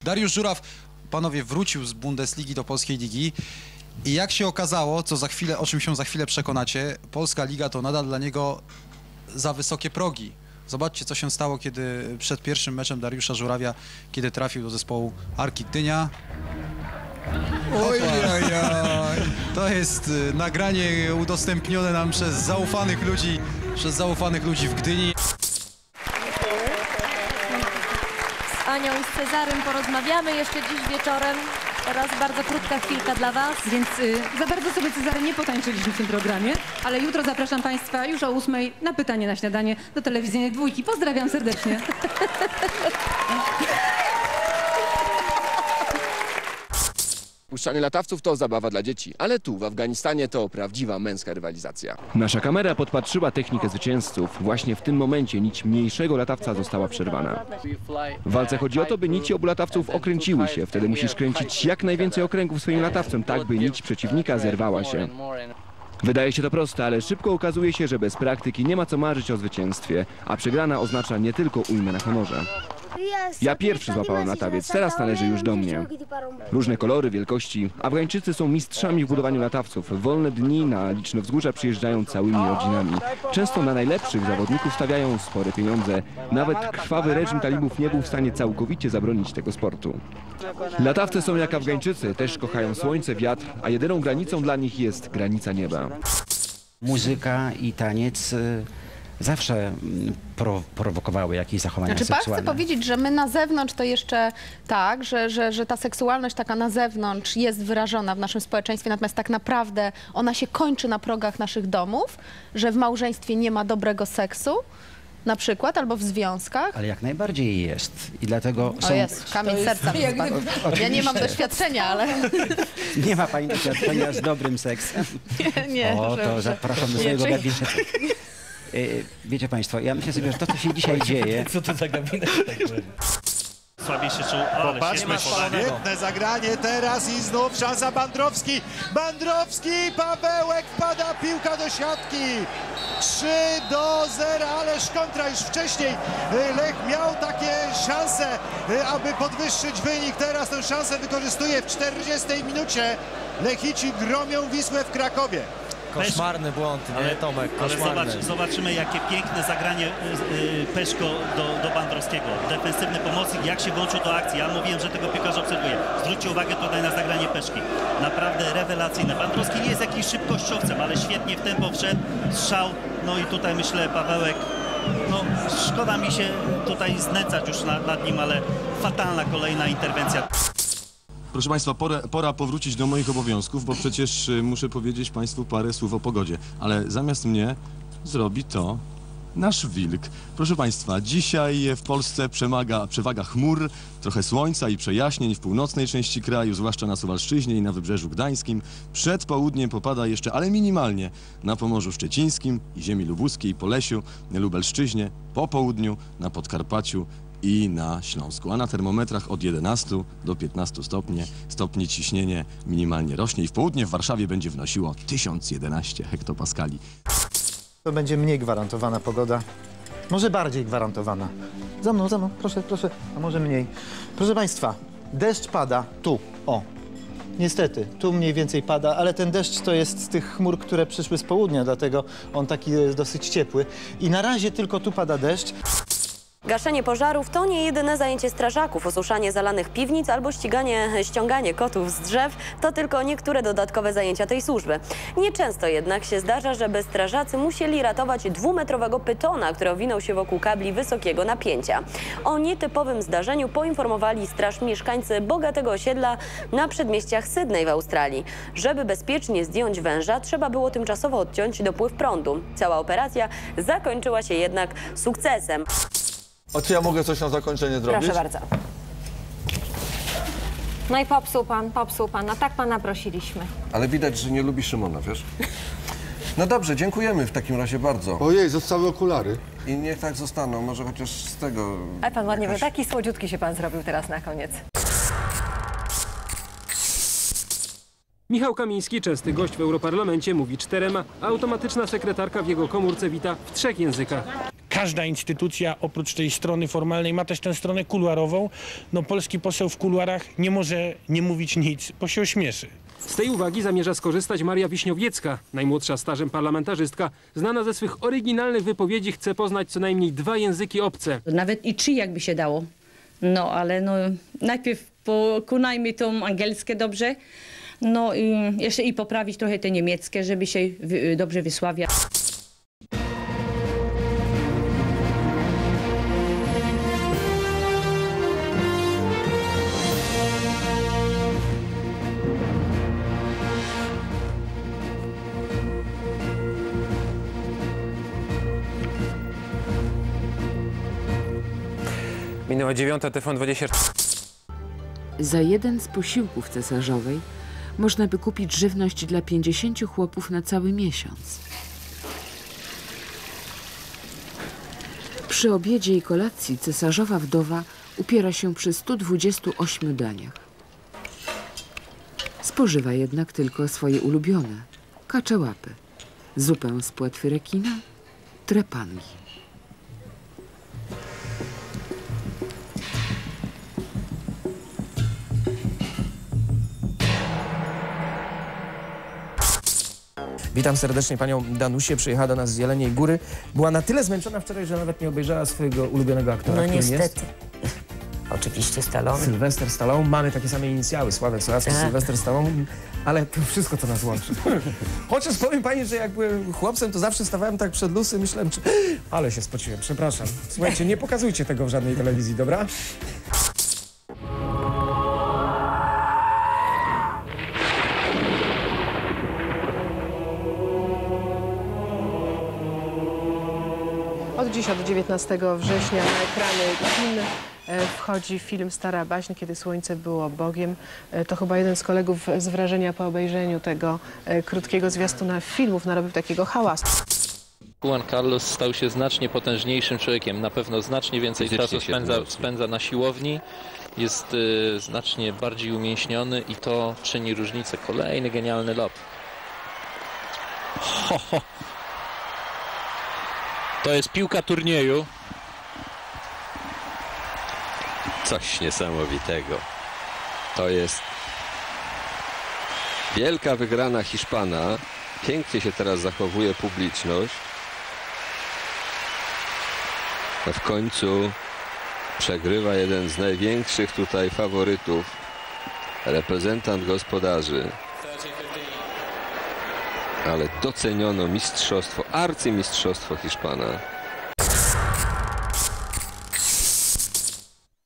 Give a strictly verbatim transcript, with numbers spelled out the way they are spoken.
Dariusz Żuraw, panowie, wrócił z Bundesligi do polskiej ligi i jak się okazało, co za chwilę, o czym się za chwilę przekonacie, polska liga to nadal dla niego za wysokie progi. Zobaczcie, co się stało, kiedy przed pierwszym meczem Dariusza Żurawia, kiedy trafił do zespołu Arki Gdynia. Oj, oj, oj. To jest y, nagranie udostępnione nam przez zaufanych ludzi, przez zaufanych ludzi w Gdyni. Z Anią i z Cezarym porozmawiamy jeszcze dziś wieczorem. Teraz bardzo krótka chwilka dla was. Więc y, za bardzo sobie, Cezary, nie potańczyliśmy w tym programie, ale jutro zapraszam państwa już o ósmej na pytanie na śniadanie do telewizyjnej dwójki. Pozdrawiam serdecznie. Puszczanie latawców to zabawa dla dzieci, ale tu w Afganistanie to prawdziwa męska rywalizacja. Nasza kamera podpatrzyła technikę zwycięzców. Właśnie w tym momencie nić mniejszego latawca została przerwana. W walce chodzi o to, by nici obu latawców okręciły się. Wtedy musisz kręcić jak najwięcej okręgów swoim latawcem, tak by nić przeciwnika zerwała się. Wydaje się to proste, ale szybko okazuje się, że bez praktyki nie ma co marzyć o zwycięstwie, a przegrana oznacza nie tylko ujmę na honorze. Ja pierwszy złapałem latawiec, teraz należy już do mnie. Różne kolory, wielkości. Afgańczycy są mistrzami w budowaniu latawców. W wolne dni na liczne wzgórza przyjeżdżają całymi rodzinami. Często na najlepszych zawodników stawiają spore pieniądze. Nawet krwawy reżim talibów nie był w stanie całkowicie zabronić tego sportu. Latawcy są jak Afgańczycy, też kochają słońce, wiatr, a jedyną granicą dla nich jest granica nieba. Muzyka i taniec zawsze pro, prowokowały jakieś zachowania znaczy, seksualne. Chcę powiedzieć, że my na zewnątrz to jeszcze tak, że, że, że ta seksualność taka na zewnątrz jest wyrażona w naszym społeczeństwie, natomiast tak naprawdę ona się kończy na progach naszych domów, że w małżeństwie nie ma dobrego seksu, na przykład, albo w związkach. Ale jak najbardziej jest. I dlatego o są... jest, kamień serca mi spadł. Ja nie mam doświadczenia, ale... Nie ma pani doświadczenia z dobrym seksem? Nie, nie. O, to zapraszam do swojego gabinetu. Wiecie państwo, ja myślę sobie, że to, co się dzisiaj dzieje... Co to za gabinet? Słabiej się czuł, ale popatrzmy, świetne zagranie teraz i znów szansa Bandrowski. Bandrowski, Pawełek, wpada piłka do siatki. trzy do zera, ależ kontra już wcześniej. Lech miał takie szanse, aby podwyższyć wynik. Teraz tę szansę wykorzystuje w czterdziestej minucie. Lechici gromią Wisłę w Krakowie. Koszmarny błąd, nie ale, Tomek, koszmarny. Ale zobacz, zobaczymy, jakie piękne zagranie yy, Peszko do, do Bandrowskiego. Defensywny pomocnik, jak się włączył do akcji. Ja mówiłem, że tego piłkarza obserwuję. Zwróćcie uwagę tutaj na zagranie Peszki. Naprawdę rewelacyjne. Bandrowski nie jest jakimś szybkościowcem, ale świetnie w tempo wszedł, strzał. No i tutaj myślę, Pawełek, no szkoda mi się tutaj znęcać już nad, nad nim, ale fatalna kolejna interwencja. Proszę Państwa, pora, pora powrócić do moich obowiązków, bo przecież muszę powiedzieć Państwu parę słów o pogodzie. Ale zamiast mnie zrobi to nasz wilk. Proszę Państwa, dzisiaj w Polsce przemaga, przewaga chmur, trochę słońca i przejaśnień w północnej części kraju, zwłaszcza na Suwalszczyźnie i na Wybrzeżu Gdańskim. Przed południem popada jeszcze, ale minimalnie, na Pomorzu Szczecińskim i ziemi lubuskiej, Polesiu, Lubelszczyźnie, po południu na Podkarpaciu i na Śląsku, a na termometrach od jedenastu do piętnastu stopni, stopni ciśnienie minimalnie rośnie i w południe w Warszawie będzie wnosiło tysiąc jedenaście hektopaskali. To będzie mniej gwarantowana pogoda, może bardziej gwarantowana. Za mną, za mną, proszę, proszę, a może mniej. Proszę Państwa, deszcz pada tu, o. Niestety, tu mniej więcej pada, ale ten deszcz to jest z tych chmur, które przyszły z południa, dlatego on taki jest dosyć ciepły. I na razie tylko tu pada deszcz. Gaszenie pożarów to nie jedyne zajęcie strażaków. Osuszanie zalanych piwnic albo ściganie, ściąganie kotów z drzew to tylko niektóre dodatkowe zajęcia tej służby. Nieczęsto jednak się zdarza, żeby strażacy musieli ratować dwumetrowego pytona, który owinął się wokół kabli wysokiego napięcia. O nietypowym zdarzeniu poinformowali straż mieszkańcy bogatego osiedla na przedmieściach Sydney w Australii. Żeby bezpiecznie zdjąć węża, trzeba było tymczasowo odciąć dopływ prądu. Cała operacja zakończyła się jednak sukcesem. A czy ja mogę coś na zakończenie zrobić? Proszę bardzo. No i popsuł pan, popsuł pan, a tak pana prosiliśmy. Ale widać, że nie lubi Szymona, wiesz? No dobrze, dziękujemy w takim razie bardzo. Ojej, zostały okulary. I niech tak zostaną, może chociaż z tego... Ale pan ładnie, jakaś... taki słodziutki się pan zrobił teraz na koniec. Michał Kamiński, częsty gość w Europarlamencie, mówi czterema, a automatyczna sekretarka w jego komórce wita w trzech językach. każda instytucja oprócz tej strony formalnej ma też tę stronę kuluarową. No polski poseł w kuluarach nie może nie mówić nic, bo się ośmieszy. Z tej uwagi zamierza skorzystać Maria Wiśniowiecka, najmłodsza stażem parlamentarzystka. Znana ze swych oryginalnych wypowiedzi, chce poznać co najmniej dwa języki obce. Nawet i trzy jakby się dało. No ale no najpierw pokonajmy tą angielskie dobrze, no i jeszcze i poprawić trochę te niemieckie, żeby się dobrze wysławiać. Minęła dziewiąta, T V N dwadzieścia cztery. Za jeden z posiłków cesarzowej można by kupić żywność dla pięćdziesięciu chłopów na cały miesiąc. Przy obiedzie i kolacji cesarzowa wdowa upiera się przy stu dwudziestu ośmiu daniach. Spożywa jednak tylko swoje ulubione – kaczełapy, zupę z płetwy rekina, trepangi. Witam serdecznie panią Danusię, przyjechała do nas z Jeleniej Góry. Była na tyle zmęczona wczoraj, że nawet nie obejrzała swojego ulubionego aktora, No którym niestety. jest. Oczywiście Stallone. Sylwester Stallone. Mamy takie same inicjały, Sławek Sławski, Tak. Sylwester Stallone, ale to wszystko, co nas łączy. Chociaż powiem pani, że jak byłem chłopcem, to zawsze stawałem tak przed lusy, myślałem, czy... ale się spociłem, przepraszam. Słuchajcie, nie pokazujcie tego w żadnej telewizji, dobra? Od dziś, od dziewiętnastego września na ekrany kin e, wchodzi film Stara baśń, kiedy słońce było Bogiem. E, To chyba jeden z kolegów z wrażenia po obejrzeniu tego e, krótkiego zwiastuna filmów narobił takiego hałasu. Juan Carlos stał się znacznie potężniejszym człowiekiem. Na pewno znacznie więcej Fizycznie czasu się spędza, wzmocnił. spędza na siłowni. Jest y, znacznie bardziej umięśniony i to czyni różnicę. Kolejny genialny lob. Ho, ho. To jest piłka turnieju. Coś niesamowitego. To jest wielka wygrana Hiszpana. Pięknie się teraz zachowuje publiczność. A w końcu przegrywa jeden z największych tutaj faworytów. Reprezentant gospodarzy. Ale doceniono mistrzostwo, arcymistrzostwo Hiszpana.